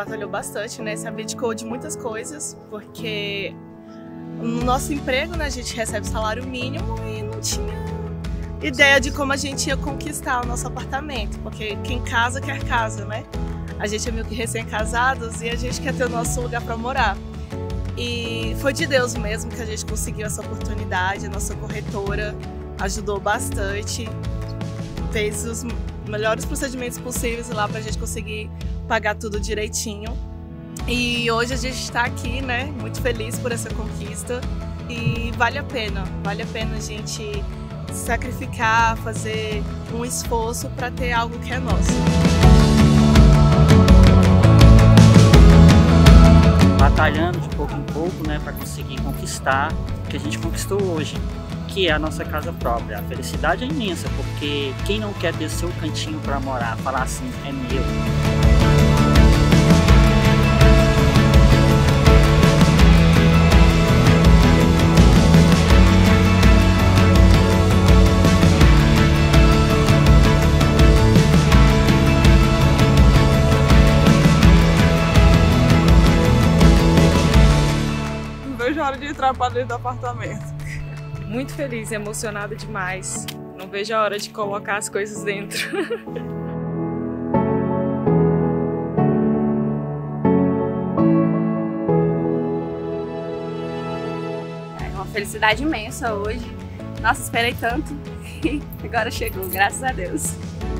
batalhou bastante, né? Se abdicou de muitas coisas, porque no nosso emprego, né, a gente recebe salário mínimo e não tinha ideia de como a gente ia conquistar o nosso apartamento, porque quem casa quer casa, né? A gente é meio que recém-casados e a gente quer ter o nosso lugar para morar. E foi de Deus mesmo que a gente conseguiu essa oportunidade. A nossa corretora ajudou bastante, fez os melhores procedimentos possíveis lá para a gente conseguir pagar tudo direitinho. E hoje a gente está aqui, né, muito feliz por essa conquista e vale a pena a gente sacrificar, fazer um esforço para ter algo que é nosso. Batalhando de pouco em pouco, né, para conseguir conquistar o que a gente conquistou hoje, que é a nossa casa própria. A felicidade é imensa, porque quem não quer ter seu cantinho para morar, falar assim, é meu. Não vejo a hora de entrar para dentro do apartamento. Muito feliz, emocionada demais. Não vejo a hora de colocar as coisas dentro. É uma felicidade imensa hoje. Nossa, esperei tanto e agora chegou, graças a Deus.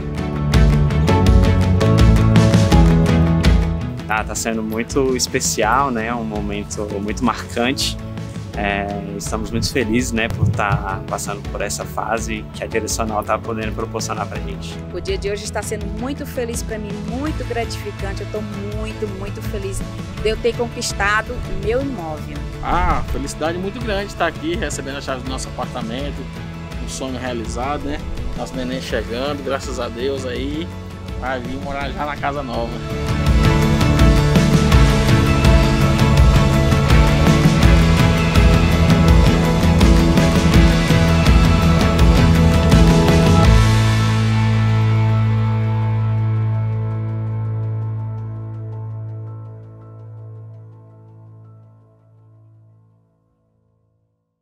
Tá sendo muito especial, né? Um momento muito marcante. Estamos muito felizes, né, por estar passando por essa fase que a Direcional está podendo proporcionar para a gente. O dia de hoje está sendo muito feliz para mim, muito gratificante. Eu estou muito feliz de eu ter conquistado o meu imóvel. Felicidade muito grande estar aqui recebendo a chave do nosso apartamento, um sonho realizado, né? Nosso neném chegando, graças a Deus aí, vai vir morar já na casa nova.